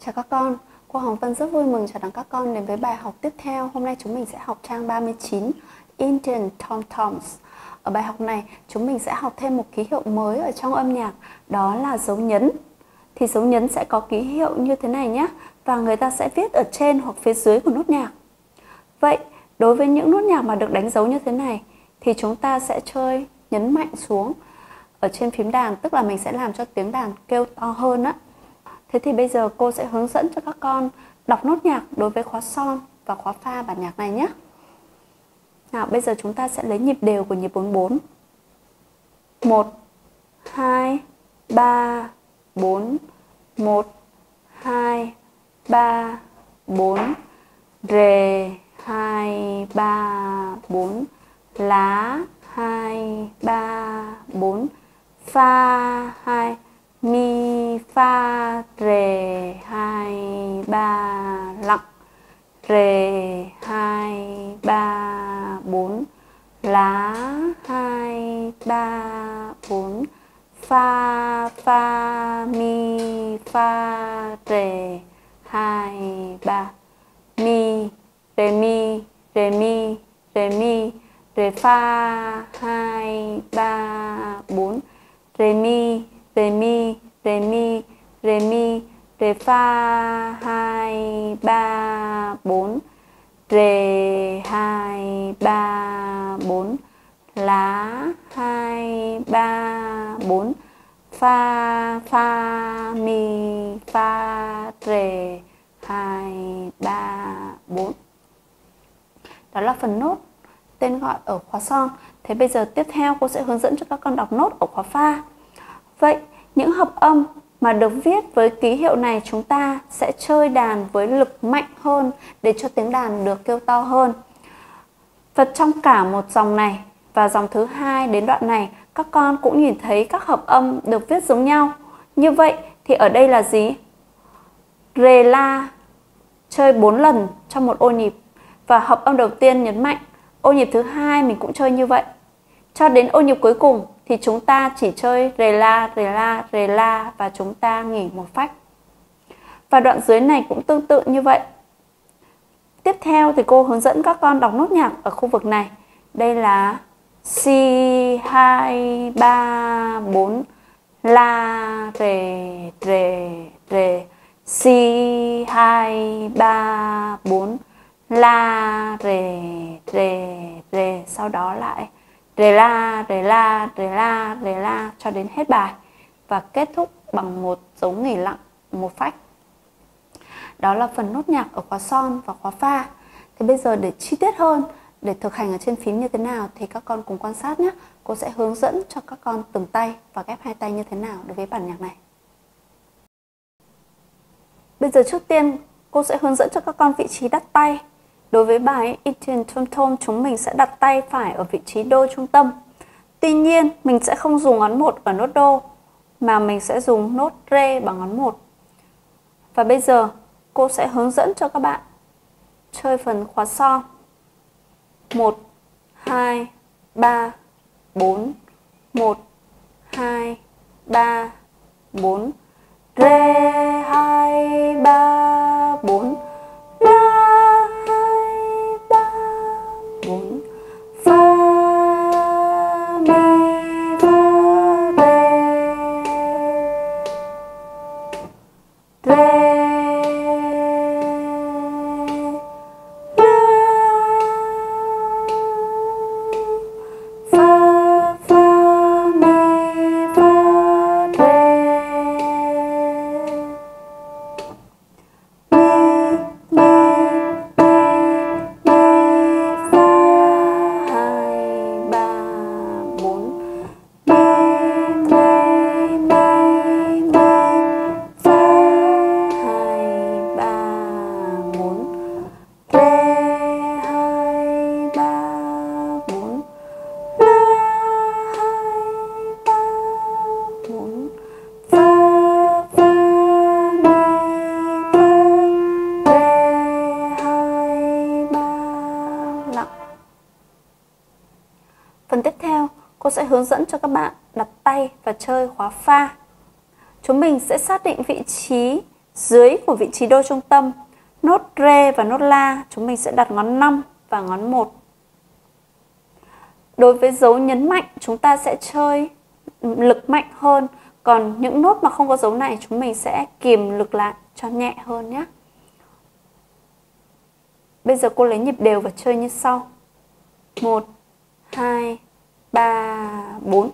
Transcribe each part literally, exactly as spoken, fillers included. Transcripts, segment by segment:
Chào các con, cô Hồng Vân rất vui mừng chào đón các con đến với bài học tiếp theo. Hôm nay chúng mình sẽ học trang ba mươi chín, Indian Tom-toms. Ở bài học này, chúng mình sẽ học thêm một ký hiệu mới ở trong âm nhạc, đó là dấu nhấn. Thì dấu nhấn sẽ có ký hiệu như thế này nhé, và người ta sẽ viết ở trên hoặc phía dưới của nốt nhạc. Vậy, đối với những nốt nhạc mà được đánh dấu như thế này, thì chúng ta sẽ chơi nhấn mạnh xuống ở trên phím đàn, tức là mình sẽ làm cho tiếng đàn kêu to hơn á. Thế thì bây giờ cô sẽ hướng dẫn cho các con đọc nốt nhạc đối với khóa son và khóa pha bản nhạc này nhé. Nào, bây giờ chúng ta sẽ lấy nhịp đều của nhịp bốn bốn. một, hai, ba, bốn. một, hai, ba, bốn. Rê, hai, ba, bốn. Lá, hai, ba, bốn. Pha, hai. Mi, fa, rê, hai, ba, lặng. Rê, hai, ba, bốn. Lá, hai, ba, bốn. Fa, fa, mi, fa, rê, hai, ba. Mi, rê mi, rê mi, rê mi, rê fa, hai, ba, bốn. Rê mi, rê mi, rê mi, rê mi, rê fa, hai, ba, bốn. Rê, hai, ba, bốn. Lá, hai, ba, bốn. Fa, fa, mi, fa, rê, hai, ba, bốn. Đó là phần nốt tên gọi ở khóa son. Thế bây giờ tiếp theo cô sẽ hướng dẫn cho các con đọc nốt ở khóa pha. Vậy, những hợp âm mà được viết với ký hiệu này chúng ta sẽ chơi đàn với lực mạnh hơn để cho tiếng đàn được kêu to hơn. Và trong cả một dòng này và dòng thứ hai đến đoạn này, các con cũng nhìn thấy các hợp âm được viết giống nhau. Như vậy thì ở đây là gì? Rê la chơi bốn lần trong một ô nhịp, và hợp âm đầu tiên nhấn mạnh, ô nhịp thứ hai mình cũng chơi như vậy. Cho đến ô nhịp cuối cùng thì chúng ta chỉ chơi rê la, rê la, rê la và chúng ta nghỉ một phách. Và đoạn dưới này cũng tương tự như vậy. Tiếp theo thì cô hướng dẫn các con đọc nốt nhạc ở khu vực này. Đây là si, hai, ba, bốn. La, rê, rê, rê. Si, hai, ba, bốn. La, rê, rê, rê. Sau đó lại rê la, rê la, rê la, rê la cho đến hết bài. Và kết thúc bằng một dấu nghỉ lặng, một phách. Đó là phần nốt nhạc ở khóa son và khóa pha. Thế bây giờ để chi tiết hơn, để thực hành ở trên phím như thế nào thì các con cùng quan sát nhé. Cô sẽ hướng dẫn cho các con từng tay và ghép hai tay như thế nào đối với bản nhạc này. Bây giờ trước tiên cô sẽ hướng dẫn cho các con vị trí đặt tay. Đối với bài Indian Tom-tom, chúng mình sẽ đặt tay phải ở vị trí đô trung tâm. Tuy nhiên, mình sẽ không dùng ngón một ở nốt đô, mà mình sẽ dùng nốt rê bằng ngón một. Và bây giờ, cô sẽ hướng dẫn cho các bạn chơi phần khóa son. một, hai, ba, bốn. một, hai, ba, bốn. Rê, hai, ba, bốn. La, hai, ba, bốn. Fa, mi, fa, rê. Rê, Phần tiếp theo, cô sẽ hướng dẫn cho các bạn đặt tay và chơi khóa pha. Chúng mình sẽ xác định vị trí Dưới của vị trí đô trung tâm, nốt rê và nốt la, chúng mình sẽ đặt ngón năm và ngón một. Đối với dấu nhấn mạnh, chúng ta sẽ chơi lực mạnh hơn. Còn những nốt mà không có dấu này, chúng mình sẽ kìm lực lại cho nhẹ hơn nhé. Bây giờ cô lấy nhịp đều và chơi như sau. một, hai, ba, bốn.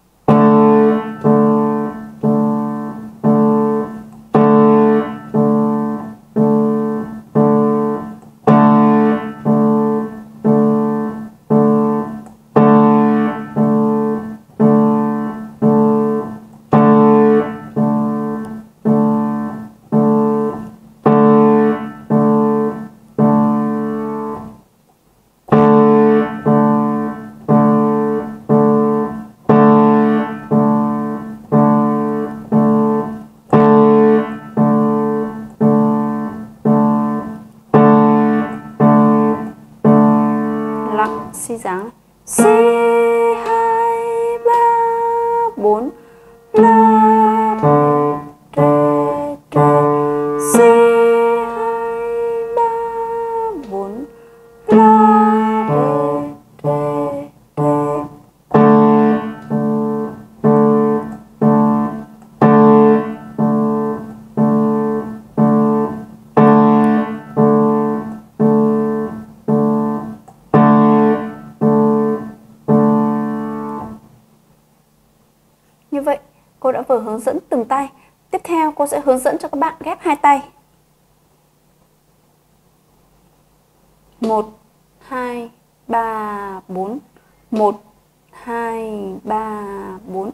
Si dáng si hai ba bốn la rê rê si hai ba bốn la rê rê rê. Như vậy, cô đã vừa hướng dẫn từng tay. Tiếp theo, cô sẽ hướng dẫn cho các bạn ghép hai tay. một, hai, ba, bốn. một, hai, ba, bốn.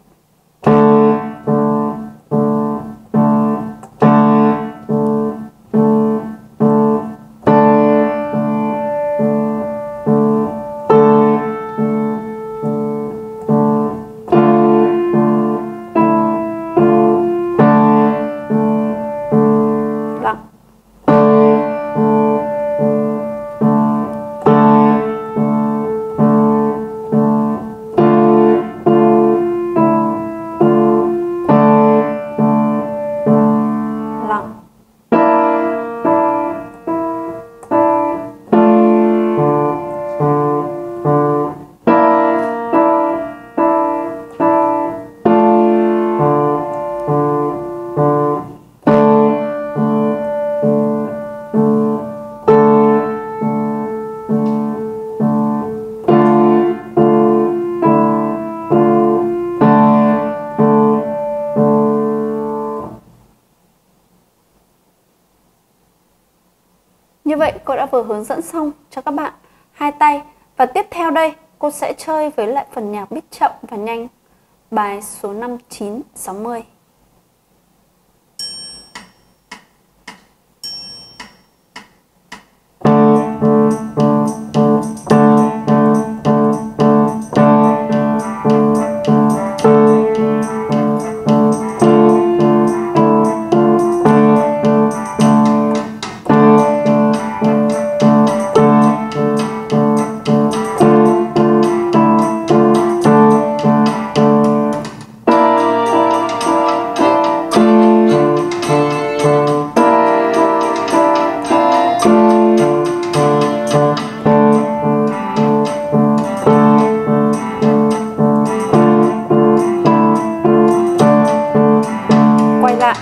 Như vậy cô đã vừa hướng dẫn xong cho các bạn hai tay. Và tiếp theo đây cô sẽ chơi với lại phần nhạc beat chậm và nhanh. Bài số năm, chín, sáu mươi. Quay lại.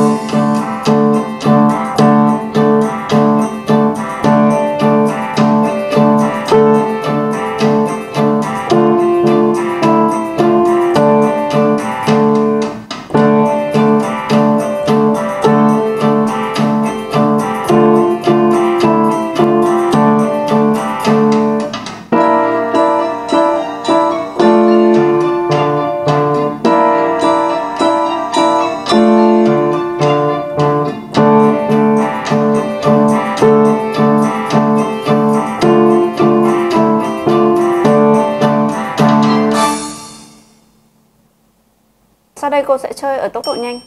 Sau đây cô sẽ chơi ở tốc độ nhanh.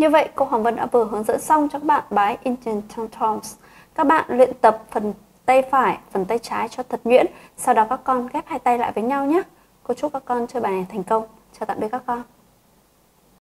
Như vậy, cô Hoàng Vân đã vừa hướng dẫn xong cho các bạn bài Indian Tom Toms. Các bạn luyện tập phần tay phải, phần tay trái cho thật nhuyễn. Sau đó các con ghép hai tay lại với nhau nhé. Cô chúc các con chơi bài này thành công. Chào tạm biệt các con.